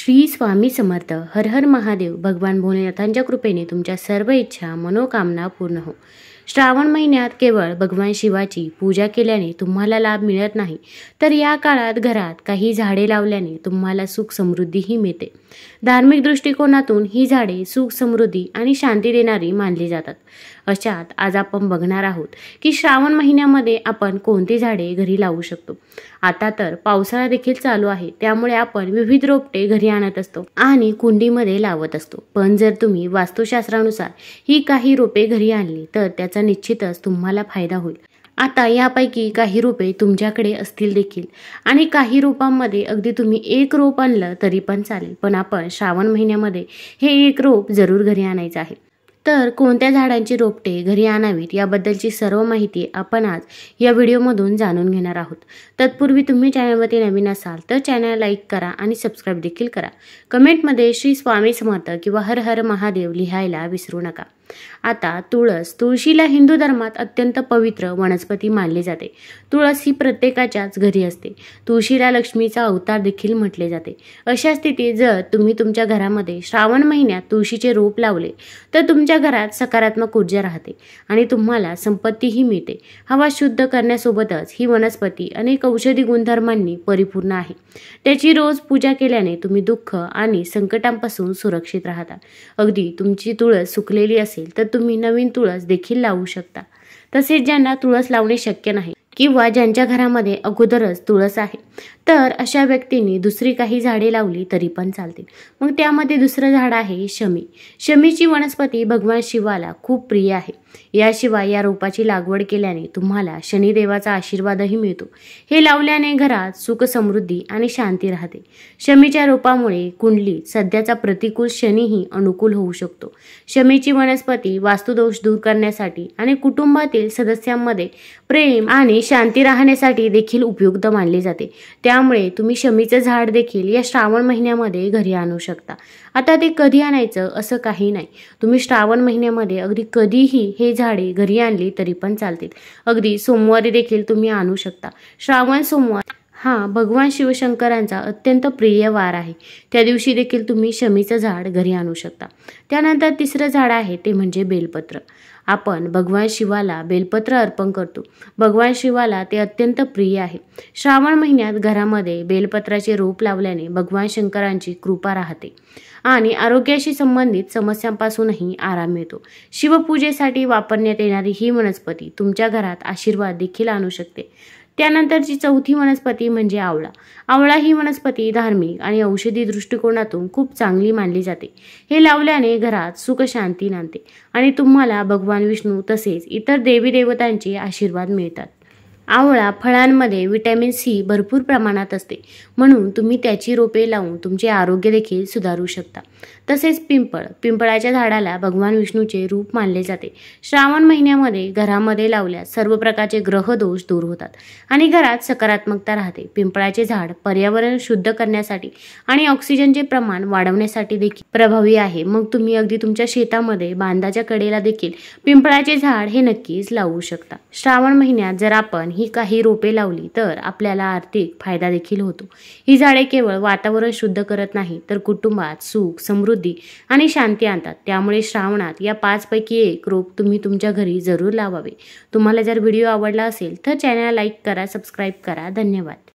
श्री स्वामी समर्थ. हर हर महादेव. भगवान भोलेनाथांच्या कृपेने तुमच्या सर्व इच्छा मनोकामना पूर्ण हो. श्रावण महिन्यात केवळ भगवान शिवाची पूजा केल्याने तुम्हाला लाभ मिळत नाही, तर या काळात घरात काही झाडे लावल्याने तुम्हाला सुख समृद्धीही मिळते. धार्मिक दृष्टिकोनातून ही झाडे सुख समृद्धी आणि शांती देणारी मानली जातात. अशात आज आपण बघणार आहोत की श्रावण महिन्यामध्ये आपण कोणती झाडे घरी लावू शकतो. आता तर पावसाळा देखील चालू आहे, त्यामुळे आपण विविध रोपटे घरी आणत असतो आणि कुंडीमध्ये लावत असतो. पण जर तुम्ही वास्तुशास्त्रानुसार ही काही रोपे घरी आणली तर त्याचा निश्चितच तुम्हाला फायदा होईल. आता यापैकी काही रोपे तुमच्याकडे असतील देखील आणि काही रोपांमध्ये अगदी तुम्ही एक रोप आणलं तरी पण चालेल, पण आपण श्रावण महिन्यामध्ये हे एक रोप जरूर घरी आणायचं आहे. तर कोणत्या झाडांची रोपटे घरी आणावीत याबद्दलची सर्व माहिती आपण आज या व्हिडिओमधून जाणून घेणार आहोत. तत्पूर्वी तुम्ही चॅनलवरती नवीन असाल तर चॅनल लाईक करा आणि सबस्क्राईब देखील करा. कमेंटमध्ये श्री स्वामी समर्थ किंवा हर हर महादेव लिहायला विसरू नका. आता तुळशीला हिंदू धर्मात अत्यंत पवित्र वनस्पती मानली जाते. तुळस ही प्रत्येकाच्याच घरी असते. तुळशीला लक्ष्मीचा अवतार देखील म्हटले जाते. अशा स्थितीत जर तुम्ही तुमच्या घरामध्ये श्रावण महिन्यात तुळशीचे रोप लावले तर तुमच्या घरात सकारात्मक ऊर्जा राहते आणि तुम्हाला संपत्तीही मिळते. हवा शुद्ध करण्यासोबतच ही वनस्पती अनेक औषधी गुणधर्मांनी परिपूर्ण आहे. त्याची रोज पूजा केल्याने तुम्ही दुःख आणि संकटांपासून सुरक्षित राहता. अगदी तुमची तुळस सुकलेली असेल तर तुम्ही नवीन तुळस देखील लावू शकता. तसेच ज्यांना तुळस लावणे शक्य नाही किंवा ज्यांच्या घरामध्ये अगोदरच तुळस आहे तर अशा व्यक्तींनी दुसरी काही झाडे लावली तरी पण चालतील. मग त्यामध्ये दुसरं झाड आहे शमी. शमीची वनस्पती भगवान शिवाला खूप प्रिय आहे. याशिवाय या रोपाची लागवड केल्याने तुम्हाला शनिदेवाचा आशीर्वादही मिळतो. हे लावल्याने घरात सुख समृद्धी आणि शांती राहते. शमीच्या रोपामुळे कुंडलीत सध्याचा प्रतिकूल शनीही अनुकूल होऊ शकतो. शमीची वनस्पती वास्तुदोष दूर करण्यासाठी आणि कुटुंबातील सदस्यांमध्ये प्रेम आणि शांती राहण्यासाठी देखील उपयुक्त मानली जाते. त्यामुळे तुम्ही शमीचं झाड देखील या श्रावण महिन्यामध्ये घरी आणू शकता. आता ते कधी आणायचं असं काही नाही. तुम्ही श्रावण महिन्यामध्ये अगदी कधीही हे झाडे घरी आणली तरी पण चालतील. अगदी सोमवारी देखील तुम्ही आणू शकता. श्रावण सोमवार हा भगवान शिवशंकरांचा अत्यंत प्रिय वार आहे. त्या दिवशी देखील तुम्ही शमीचं झाड घरी आणू शकता. त्यानंतर तिसरं झाड आहे ते म्हणजे बेलपत्र. आपण भगवान शिवाला बेलपत्र अर्पण करतो. भगवान शिवाला ते अत्यंत प्रिय आहे. श्रावण महिन्यात घरामध्ये बेलपत्राचे रोप लावल्याने भगवान शंकरांची कृपा राहते आणि आरोग्याशी संबंधित समस्यांपासूनही आराम मिळतो. शिवपूजेसाठी वापरण्यात येणारी ही वनस्पती तुमच्या घरात आशीर्वाद देखील आणू शकते. त्यानंतरची चौथी वनस्पती म्हणजे आवळा. आवळा ही वनस्पती धार्मिक आणि औषधी दृष्टिकोनातून खूप चांगली मानली जाते. हे लावल्याने घरात सुख शांती नांदते आणि तुम्हाला भगवान विष्णू तसेच इतर देवी देवतांचे आशीर्वाद मिळतात. आवळा फळांमध्ये व्हिटॅमिन सी भरपूर प्रमाणात असते, म्हणून तुम्ही त्याची रोपे लावून तुमचे आरोग्य देखील सुधारू शकता. तसेच पिंपळाच्या झाडाला भगवान विष्णूचे रूप मानले जाते. श्रावण महिन्यामध्ये घरामध्ये लावल्यास सर्व प्रकारचे ग्रह दोष दूर होतात आणि घरात सकारात्मकता राहते. पिंपळाचे झाड पर्यावरण शुद्ध करण्यासाठी आणि ऑक्सिजनचे प्रमाण वाढवण्यासाठी देखील प्रभावी आहे. मग तुम्ही अगदी तुमच्या शेतामध्ये बांधाच्या कडेला देखील पिंपळाचे झाड हे नक्कीच लावू शकता. श्रावण महिन्यात जर आपण ही काही रोपे लावली तर आपल्याला आर्थिक फायदा देखील होतो. ही झाडे केवळ वातावरण शुद्ध करत नाही तर कुटुंबात सुख समृद्धी आणि शांती आणतात. त्यामुळे श्रावणात या 5 पैकी एक रोप तुम्ही तुमच्या घरी जरूर लावावे. तुम्हाला जर व्हिडिओ आवडला असेल तर चॅनल लाईक करा, सबस्क्राईब करा. धन्यवाद.